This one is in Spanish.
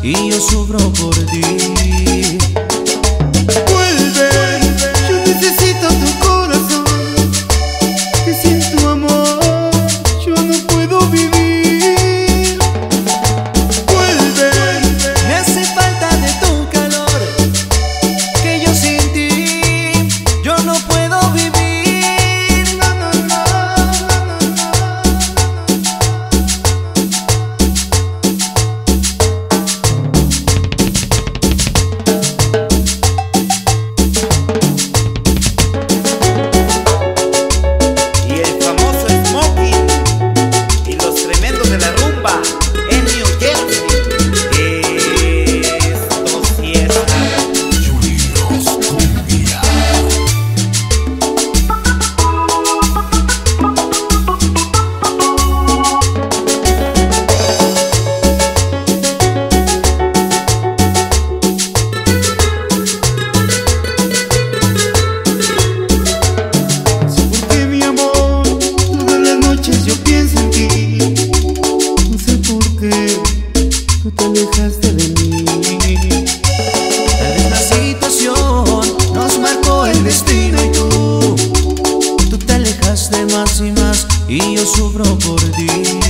y yo sufro por ti. Vuelve, yo necesito tu corazón, que sin tu amor yo no puedo vivir. Vuelve, Me hace falta de tu calor, que yo sin ti yo no puedo vivir. no, no, no, Y el famoso Smoking y los tremendos de la rumba en New Jersey. Esto sí es Julios Cumbia. porque mi amor, todas las noches yo pienso en ti. No sé por qué tú te alejaste de mí. Tal vez la situación nos marcó el destino y tú te alejaste más y más y yo sufro por ti.